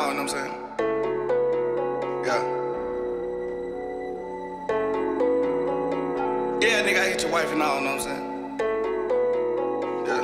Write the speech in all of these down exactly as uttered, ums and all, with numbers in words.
all, you know what I'm saying? Yeah. Yeah, nigga, I hit your wife and all, you know what I'm saying? Yeah.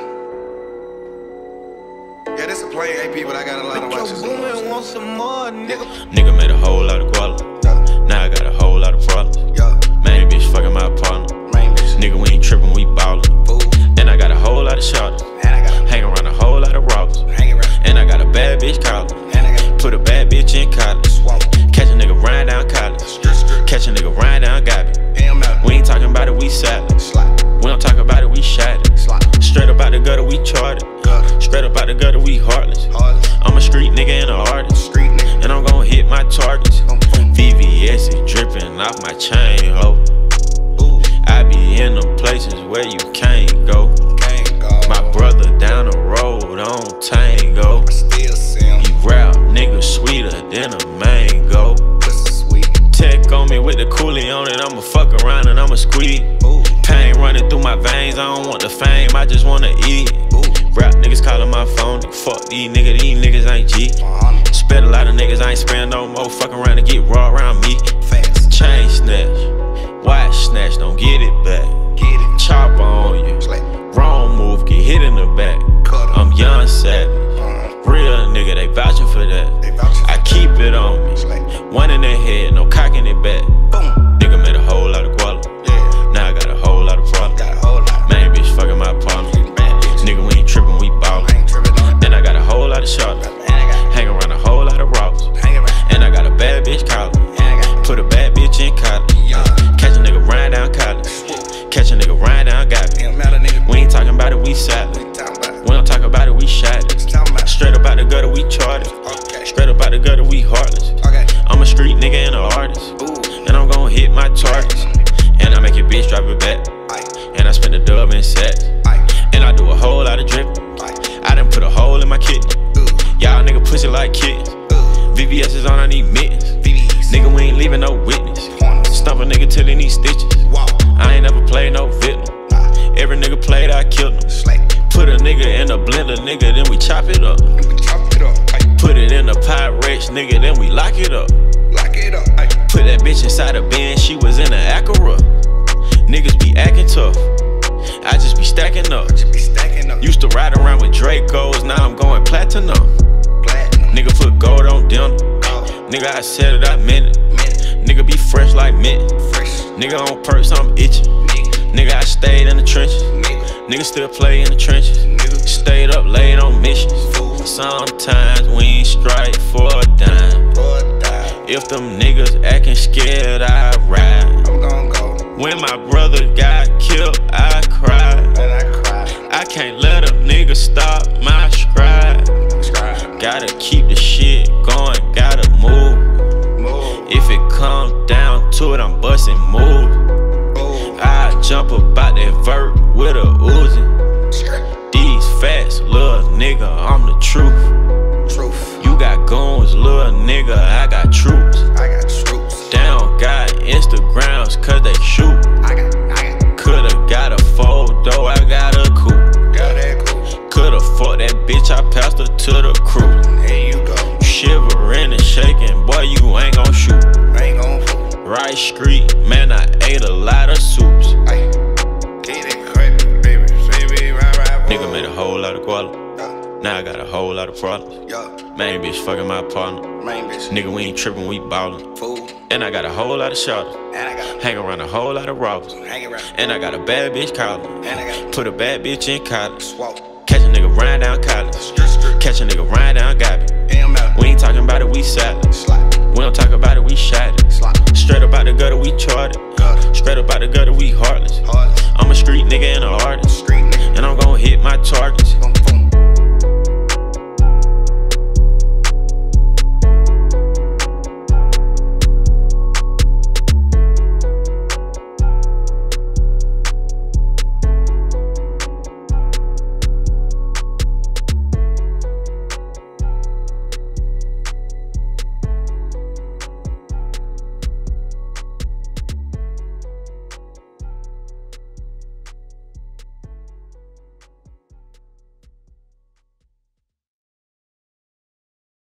Yeah, this a plain A P, but I got a lot of watches. You know want some more, nigga. Nigga made a whole lot of guala. Yeah. Now I got a whole lot of problems. Yeah. Main bitch fucking my partner. Main bitch. Nigga, we ain't trippin', we ballin'. Fool. And I got a whole lot of shotters. And I got a Hang around a whole lot of robbers. hang around. And I got a bad bitch collar. And I got Put a bad bitch in college. swamp. Catch a nigga riding down college. Skirt, skirt. Catch a nigga riding down Gabby. Damn out. We ain't talking about it, we salad. Slide. We don't talk about it, we shot it. Slide. Straight up out the gutter, we charted. Gutter. Straight up out the gutter, we heartless. Hard. I'm a street nigga and an artist. Street nigga. And I'm gon' hit my targets. Boom, boom. V V S is drippin' off my chain, ho. Ooh. I be in the places where you can't go. Can't go. My brother down the road on Tango. Still sim. He rap nigga sweeter than a mango. Pussy sweet. Tech on me with the coolie on it, I'ma fuck around and I'ma squeeze. Ooh. Pain running through my veins, I don't want the fame, I just wanna eat. Ooh. Rap niggas calling my phone, fuck these niggas, these niggas ain't G. Uh-huh. Spent a lot of niggas, I ain't spend no more, fuck around and get raw around me. Facts. Chain snatch, watch snatch, don't get it back. Get it. Chopper on you, Slay. wrong move, get hit in the back. Cut 'em. I'm young savage, Uh-huh. real nigga, they vouching for that. They vouching for I keep it on me, Slay. one in the head, no cocking it back. Boom. Nigga made a whole lot of guala, Yeah. now I got a whole lot of problems. Got a whole lot. Main bitch fucking my partner, Bad bitch. nigga we ain't trippin', we I ballin'. ain't tripping on it. And I got a whole lot of shots, And I got hang around a whole lot of robbers. hang around. And I got a bad bitch collar, And I got put a bad bitch in college. yeah. Catch a nigga riding down college, catch a nigga riding down Gabby. Damn matter, nigga. We ain't talking about it, we salad. We talking about it. We don't talk about it, we shot it. Talking about it. Straight up out the gutter, we charted. Okay. Straight up out the gutter, we heartless. Okay. I'm a street nigga and an artist. Ooh. And I'm gon' hit my targets. And I make your bitch drop it back. Aye. And I spend a dub in sets. Aye. And I do a whole lot of dripping. Aye. I done put a hole in my kidney. Ooh. Y'all nigga pussy like kittens. Ooh. V V S is on, I need mittens. V Ds. Nigga, we ain't leaving no witness. Corners. Stump a nigga till he need stitches. Wow. I ain't never played no victim. Nah. Every nigga played, I killed him. Slay. Put a nigga in a blender, nigga, then we chop it up. Then we chop it up. Aye. Put it in a Pyrex, nigga, then we lock it up. Lock it up. Aye. Put that bitch inside a bin, she was in an Acura. Niggas be acting tough, I just be stacking up. Just be stacking up. Used to ride around with Dracos, now I'm going platinum. Platinum. Nigga put gold on dinner. Oh. Nigga, I said it, I meant it. Mint. Nigga be fresh like mint. Fresh. Nigga on perks, I'm itching. Nigga. Nigga, I stayed in the trenches. Nigga. Nigga still play in the trenches. Nigga. Stayed up late on missions. Fool. Sometimes we ain't strike for a dime. Boy, die. If them niggas acting scared, I ride. I'm gon' go. When my brother got killed, I cried. And I cry. I can't let a nigga stop my stride. Subscribe. Gotta keep the shit going, gotta move. Move. If it comes down to it, I'm busting moves. Move. I jump about that vert with a Uzi. Skirt. These facts, little nigga, I'm the truth. Truth. You got goons, little nigga, I got troops. I got troops. Down got Instagrams, cause they shoot. I got. I got. Coulda got a photo, I got a coupe. Got that cool. Coulda fucked that bitch, I passed her to the crew. There you go. Shivering and shaking, boy, you ain't gon' shoot. I ain't gon' fool. Right street, man, I ate a lot of soups. Aye. Get it credit, baby. Baby, right, right. Nigga made a whole lot of guala. Yeah. Now I got a whole lot of problems. Yeah. Main bitch fucking my partner. Main bitch. Nigga, we ain't trippin', we ballin'. Fool. And I got a whole lot of shotters. And I got. Hang around a whole lot of robbers. Hang around. And I got a bad bitch collar. And I got. Put a bad bitch in college. Swallow. Catch a nigga riding down college. Skirt, skirt. Catch a nigga riding down Gabby. Damn matter. We ain't talking about it, we salad. Slide. We don't talk about it, we shot it. Slide. Straight up out the gutter, we charted. Gutter. Straight up out the gutter, we heartless. Hard. I'm a street nigga and an artist. Street nigga. And I'm gon' hit my targets. Gon'